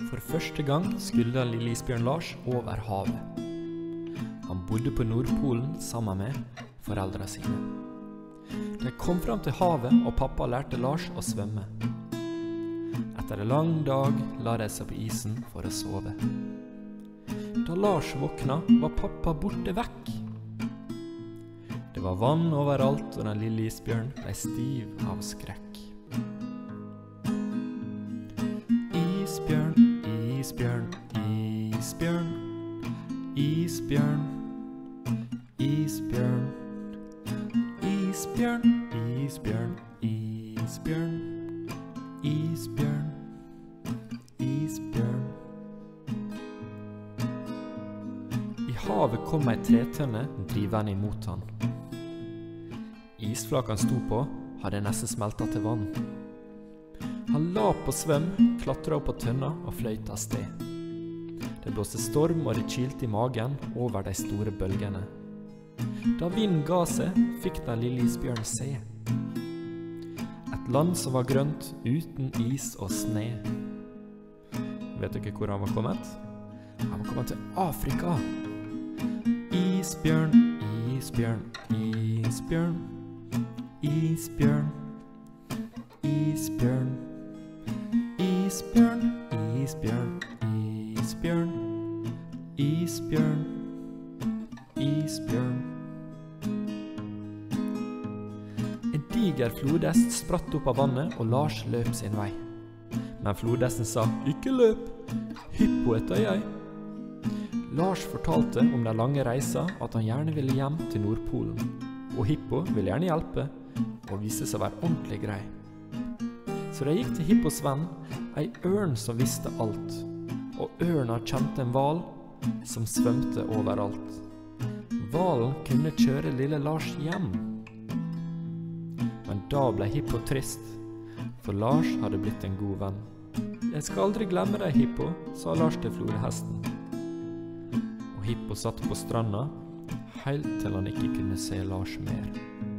For første gang skulle lille isbjørn Lars over havet. Han bodde på Nordpolen sammen med foreldrene sine. De kom frem til havet, og pappa lærte Lars å svømme. Etter en lang dag la de seg på isen for å sove. Da Lars våkna, var pappa borte vekk. Det var vann overalt, og den lille isbjørn ble stiv av skrekk. Isbjørn, isbjørn, isbjørn, isbjørn, isbjørn, isbjørn, isbjørn, isbjørn, isbjørn, isbjørn. I havet kom ei tretønne drivende imot han. Isflaken sto på, hadde nesten smeltet til vann. Han la på svøm, klatret opp på tønna og fløyte av sted. Det blåste storm, og det kilte i magen over de store bølgene. Da vinden ga seg, fikk den lille isbjørnen se. Et land som var grønt, uten is og sne. Vet dere hvor han var kommet? Han var kommet til Afrika. Isbjørn, isbjørn, isbjørn, isbjørn, isbjørn, isbjørn, isbjørn, isbjørn, isbjørn, isbjørn. En diger flodhest spratt opp av vannet, og Lars løp sin vei. Men flodhesten sa, «Ikke løp, hippo etter jeg». Lars fortalte om den lange reisa, at han gjerne ville hjem til Nordpolen. Og hippo ville gjerne hjelpe, og viste seg å være ordentlig grei. Så de gikk til hippos venn, ei ørn som visste alt. Og ørna kjente en hval som svømte overalt. Hvalen kunne kjøre lille Lars hjem. Men da ble hippo trist, for Lars hadde blitt en god venn. «Jeg skal aldri glemme deg, hippo», sa Lars til flodhesten. Og hippo satt på stranda, helt til han ikke kunne se Lars mer.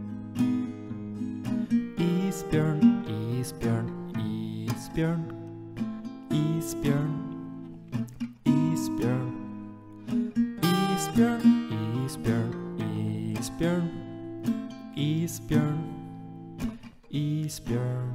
Isbjørn, isbjørn, isbjørn, isbjørn, isbjørn, isbjørn, isbjørn, isbjørn, isbjørn, isbjørn.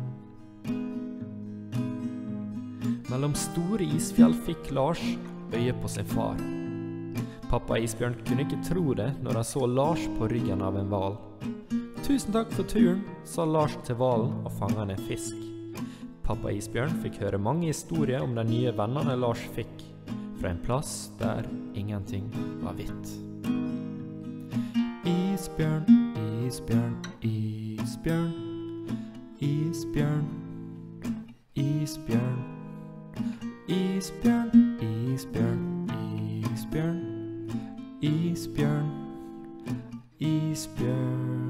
Mellom store isfjell fikk Lars øye på sin far. Pappa isbjørn kunne ikke tro det når han så Lars på ryggen av en hval. «Tusen takk for turen», sa Lars til hvalen og fanget en fisk. Pappa isbjørn fikk høre mange historier om de nye vennene Lars fikk, fra en plass der ingenting var hvitt. Isbjørn, isbjørn, isbjørn, isbjørn, isbjørn, isbjørn, isbjørn, isbjørn, isbjørn, isbjørn.